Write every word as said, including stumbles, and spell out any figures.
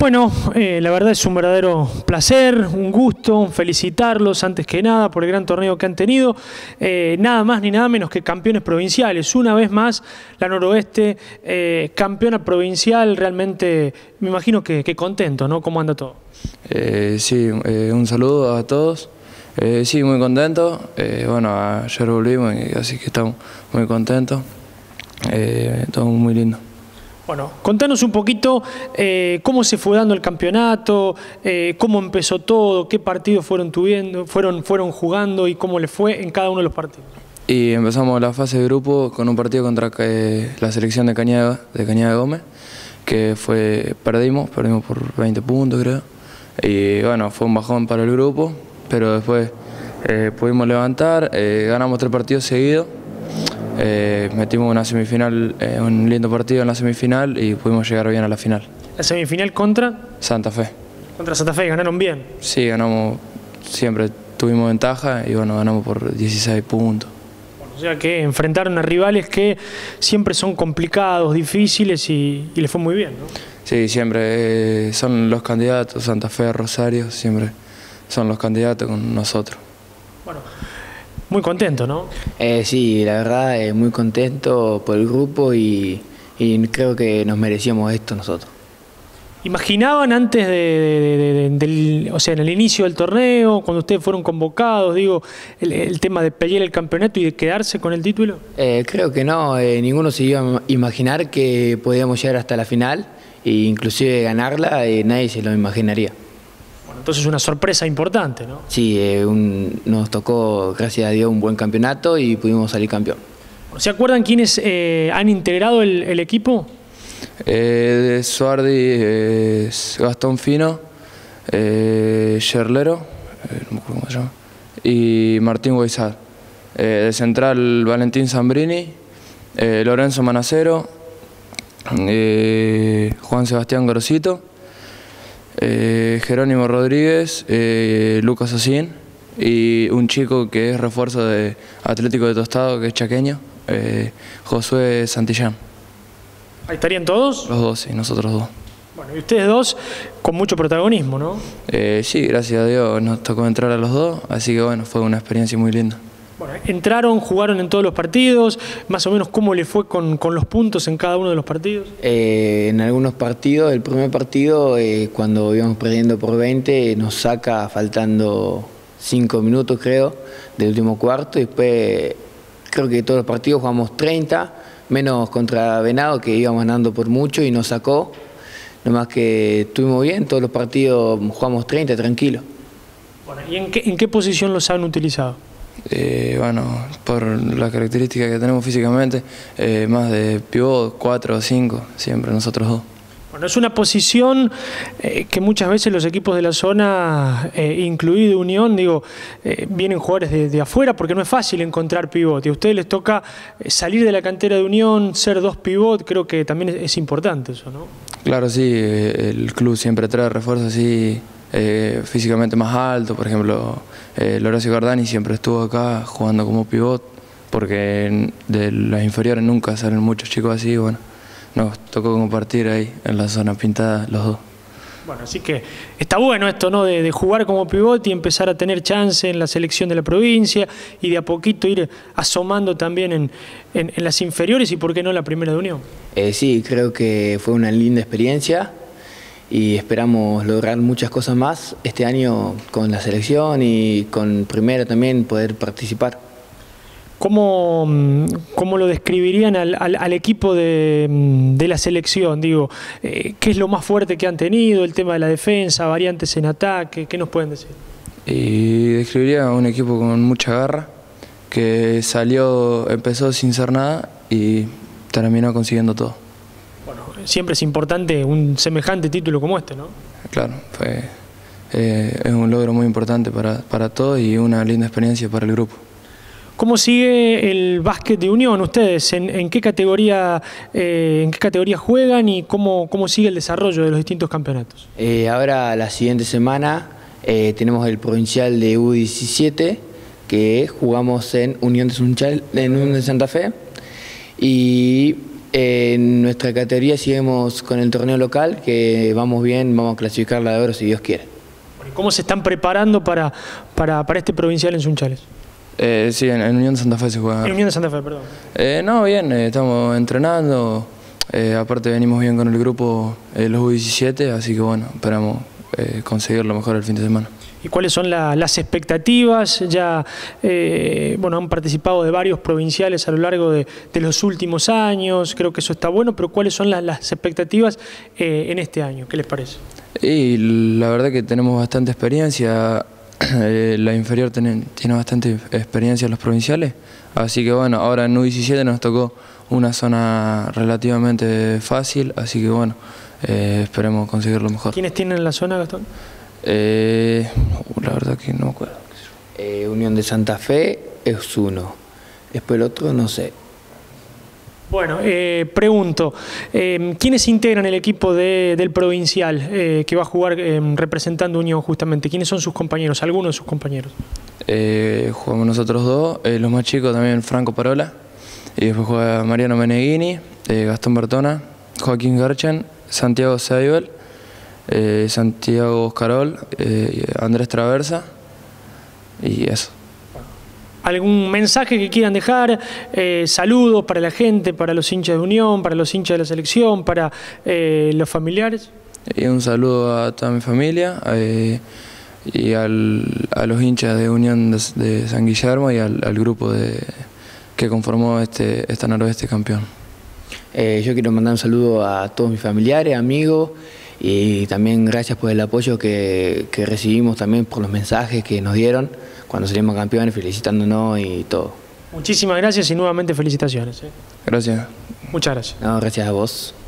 Bueno, eh, la verdad es un verdadero placer, un gusto felicitarlos antes que nada por el gran torneo que han tenido. Eh, nada más ni nada menos que campeones provinciales. Una vez más, la Noroeste, eh, campeona provincial, realmente me imagino que, que contento, ¿no? ¿Cómo anda todo? Eh, sí, eh, un saludo a todos. Eh, sí, muy contento. Eh, bueno, ayer volvimos, y así que estamos muy contentos. Eh, todo muy lindo. Bueno, contanos un poquito eh, cómo se fue dando el campeonato, eh, cómo empezó todo, qué partidos fueron tuviendo, fueron, fueron jugando y cómo les fue en cada uno de los partidos. Y empezamos la fase de grupo con un partido contra eh, la selección de Cañada, de Cañada Gómez, que fue perdimos, perdimos por veinte puntos creo. Y bueno, fue un bajón para el grupo, pero después eh, pudimos levantar, eh, ganamos tres partidos seguidos. Eh, metimos una semifinal, eh, un lindo partido en la semifinal y pudimos llegar bien a la final. ¿La semifinal contra? Santa Fe. Contra Santa Fe, ¿ganaron bien? Sí, ganamos, siempre tuvimos ventaja y bueno, ganamos por dieciséis puntos. Bueno, o sea que enfrentaron a rivales que siempre son complicados, difíciles y, y les fue muy bien, ¿no? Sí, siempre eh, son los candidatos, Santa Fe, Rosario, siempre son los candidatos con nosotros. Bueno. Muy contento, ¿no? Eh, sí, la verdad, eh, muy contento por el grupo y, y creo que nos merecíamos esto nosotros. ¿Imaginaban antes de, de, de, de, del, o sea, en el inicio del torneo, cuando ustedes fueron convocados, digo, el, el tema de pelear el campeonato y de quedarse con el título? Eh, creo que no, eh, ninguno se iba a imaginar que podíamos llegar hasta la final e inclusive ganarla, eh, nadie se lo imaginaría. Entonces una sorpresa importante, ¿no? Sí, eh, un, nos tocó, gracias a Dios, un buen campeonato y pudimos salir campeón. ¿Se acuerdan quiénes eh, han integrado el, el equipo? Eh, de Suardi, eh, Gastón Fino, eh, Yerlero, eh, no me acuerdo cómo se llama, y Martín Guaizal. Eh, de central, Valentín Zambrini, eh, Lorenzo Manacero, eh, Juan Sebastián Grosito, Eh, Jerónimo Rodríguez, eh, Lucas Osín y un chico que es refuerzo de Atlético de Tostado, que es chaqueño, eh, Josué Santillán. ¿Ahí estarían todos? Los dos, sí, nosotros dos. Bueno, y ustedes dos con mucho protagonismo, ¿no? Eh, sí, gracias a Dios nos tocó entrar a los dos, así que bueno, fue una experiencia muy linda. Bueno, entraron, jugaron en todos los partidos, más o menos cómo le fue con, con los puntos en cada uno de los partidos. Eh, en algunos partidos, el primer partido, eh, cuando íbamos perdiendo por veinte, nos saca faltando cinco minutos creo, del último cuarto, y después creo que todos los partidos jugamos treinta, menos contra Venado, que íbamos ganando por mucho y nos sacó, nomás que estuvimos bien, todos los partidos jugamos treinta, tranquilo. Bueno, ¿y en qué, en qué posición los han utilizado? Eh, bueno, por las características que tenemos físicamente, eh, más de pivot, cuatro o cinco, siempre nosotros dos. Bueno, es una posición eh, que muchas veces los equipos de la zona, eh, incluido Unión, digo, eh, vienen jugadores de, de afuera porque no es fácil encontrar pivot. Y a ustedes les toca salir de la cantera de Unión, ser dos pivot, creo que también es, es importante eso, ¿no? Claro, sí, eh, el club siempre trae refuerzos así, eh, físicamente más alto, por ejemplo, eh, Lorenzo Gardani siempre estuvo acá jugando como pivot, porque de las inferiores nunca salen muchos chicos así, bueno. Nos tocó compartir ahí en la zona pintada los dos. Bueno, así que está bueno esto, ¿no? De, de jugar como pivot y empezar a tener chance en la selección de la provincia y de a poquito ir asomando también en, en, en las inferiores y por qué no en la primera de Unión. Eh, sí, creo que fue una linda experiencia y esperamos lograr muchas cosas más este año con la selección y con primera también poder participar. ¿Cómo, cómo lo describirían al, al, al equipo de, de la selección? Digo, eh, ¿qué es lo más fuerte que han tenido? El tema de la defensa, variantes en ataque, ¿qué nos pueden decir? Y describiría un equipo con mucha garra, que salió, empezó sin ser nada y terminó consiguiendo todo. Bueno, siempre es importante un semejante título como este, ¿no? Claro, fue, eh, es un logro muy importante para, para todos y una linda experiencia para el grupo. ¿Cómo sigue el básquet de Unión ustedes? ¿En, en, qué, categoría, eh, ¿En qué categoría juegan y cómo, cómo sigue el desarrollo de los distintos campeonatos? Eh, ahora, la siguiente semana, eh, tenemos el provincial de U diecisiete, que jugamos en Unión de, Sunchal, en Unión de Santa Fe. Y Eh, en nuestra categoría seguimos con el torneo local, que vamos bien, vamos a clasificar la de oro si Dios quiere. ¿Cómo se están preparando para, para, para este provincial en Sunchales? Eh, sí, en, en Unión de Santa Fe se juega. En Unión de Santa Fe, perdón. Eh, no, bien, eh, estamos entrenando, eh, aparte venimos bien con el grupo eh, los U diecisiete, así que bueno, esperamos eh, conseguir lo mejor el fin de semana. ¿Y cuáles son la, las expectativas? Ya eh, bueno, han participado de varios provinciales a lo largo de, de los últimos años, creo que eso está bueno, pero ¿cuáles son las, las expectativas eh, en este año? ¿Qué les parece? Y la verdad que tenemos bastante experiencia, eh, la inferior tiene, tiene bastante experiencia en los provinciales, así que bueno, ahora en U diecisiete nos tocó una zona relativamente fácil, así que bueno, eh, esperemos conseguir lo mejor. ¿Quiénes tienen la zona, Gastón? Eh, la verdad que no me acuerdo. Eh, Unión de Santa Fe es uno, después el otro no sé. Bueno, eh, pregunto, eh, ¿quiénes integran el equipo de, del provincial eh, que va a jugar eh, representando Unión justamente? ¿Quiénes son sus compañeros, algunos de sus compañeros? Eh, jugamos nosotros dos, eh, los más chicos también Franco Parola, y después juega Mariano Meneghini, eh, Gastón Bertona, Joaquín Garchen, Santiago Seibel, eh, Santiago Oscarol, eh, Andrés Traversa y eso. ¿Algún mensaje que quieran dejar? Eh, saludos para la gente, para los hinchas de Unión, para los hinchas de la selección, para eh, los familiares. Y un saludo a toda mi familia eh, y al, a los hinchas de Unión de, de San Guillermo y al, al grupo de, que conformó este, esta Noroeste campeón. Eh, yo quiero mandar un saludo a todos mis familiares, amigos, y también gracias por el apoyo que, que recibimos también por los mensajes que nos dieron cuando salimos campeones, felicitándonos y todo. Muchísimas gracias y nuevamente felicitaciones. ¿eh? Gracias. Muchas gracias. No, gracias a vos.